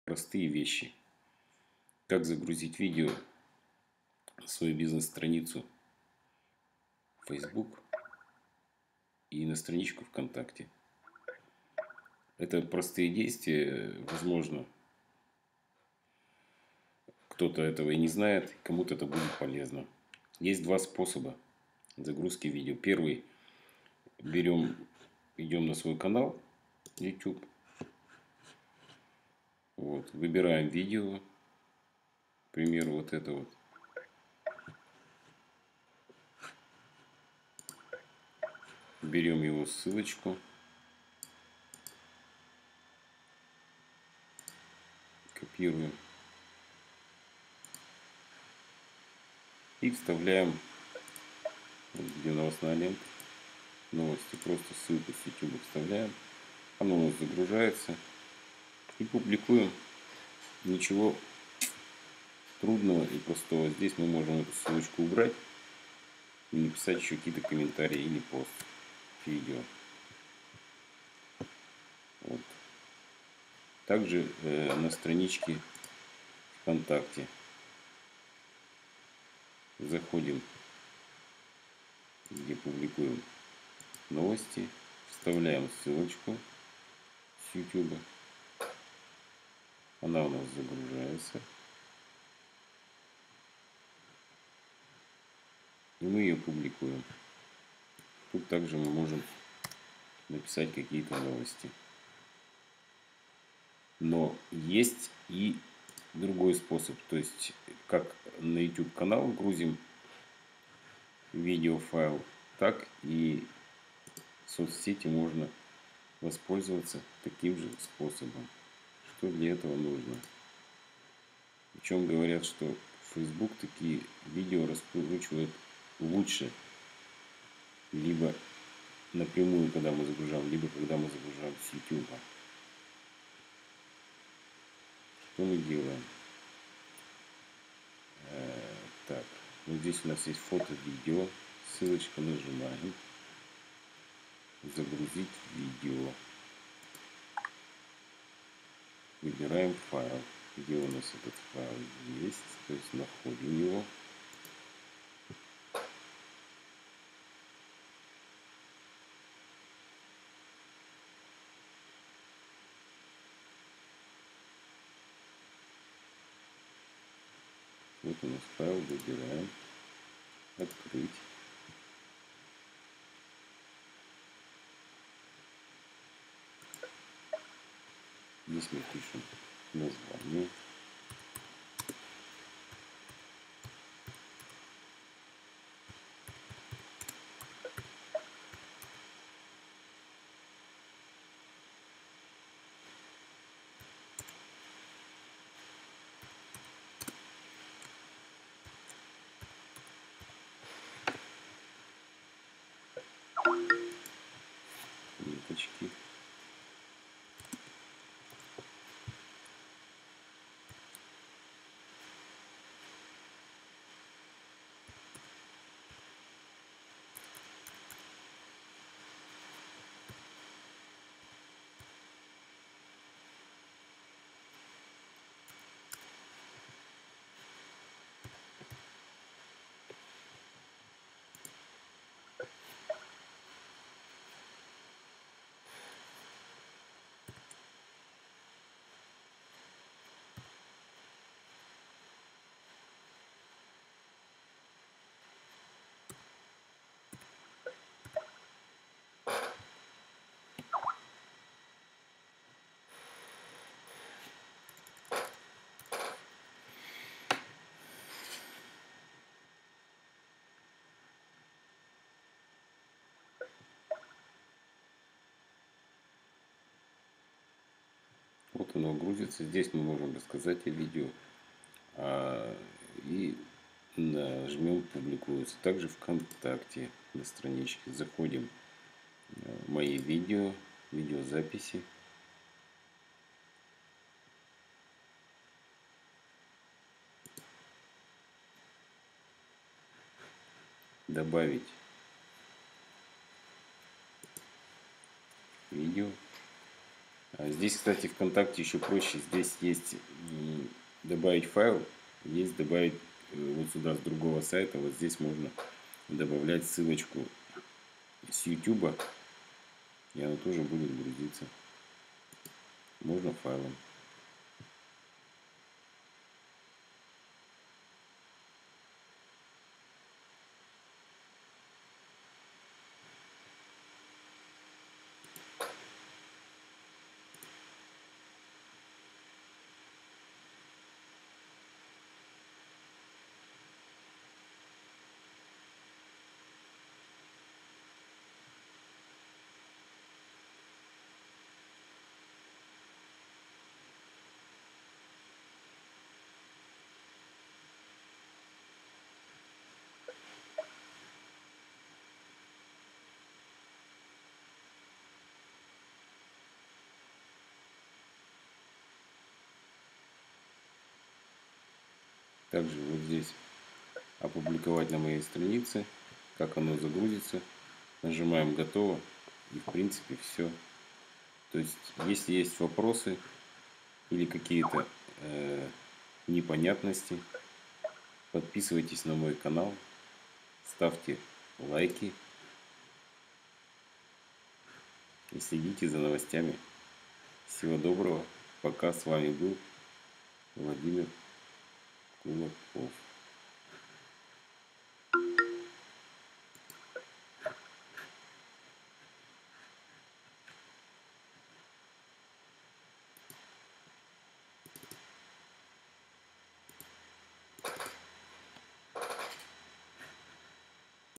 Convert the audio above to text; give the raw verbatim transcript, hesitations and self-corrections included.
Простые вещи. Как загрузить видео на свою бизнес-страницу в Facebook и на страничку ВКонтакте. Это простые действия. Возможно, кто-то этого и не знает, кому-то это будет полезно. Есть два способа загрузки видео. Первый. Берем, идем на свой канал YouTube. Вот, выбираем видео. К примеру, вот это вот. Берем его ссылочку. Копируем. И вставляем, вот где новостная лента, новости, просто ссылку с YouTube вставляем. Оно у нас загружается. И публикуем. Ничего трудного и простого. Здесь мы можем эту ссылочку убрать и написать еще какие-то комментарии или пост к видео. Вот. Также э, на страничке ВКонтакте заходим, где публикуем новости, вставляем ссылочку с YouTube. Она у нас загружается. И мы ее публикуем. Тут также мы можем написать какие-то новости. Но есть и другой способ. То есть, как на YouTube канал грузим видеофайл, так и в соцсети можно воспользоваться таким же способом. Что для этого нужно? Причем говорят, что Facebook такие видео раскручивает лучше. Либо напрямую, когда мы загружаем, либо когда мы загружаем с YouTube. Что мы делаем? Э, так, вот здесь у нас есть фото-видео. Ссылочка, нажимаем. Загрузить видео. Выбираем файл. Где у нас этот файл есть? То есть находим его. Вот у нас файл, выбираем. Открыть. Здесь мы пишем название. Ниточки. Вот оно грузится. Здесь мы можем рассказать о видео. А, и нажмем публикуется. Также ВКонтакте на страничке заходим в мои видео, видеозаписи. Добавить видео. Здесь, кстати, ВКонтакте еще проще. Здесь есть добавить файл, есть добавить вот сюда с другого сайта. Вот здесь можно добавлять ссылочку с YouTube, и она тоже будет грузиться. Можно файлом. Также вот здесь опубликовать на моей странице, как оно загрузится. Нажимаем готово, и в принципе все. То есть, если есть вопросы или какие-то э, непонятности, подписывайтесь на мой канал, ставьте лайки и следите за новостями. Всего доброго. Пока. С вами был Владимир Кулаков.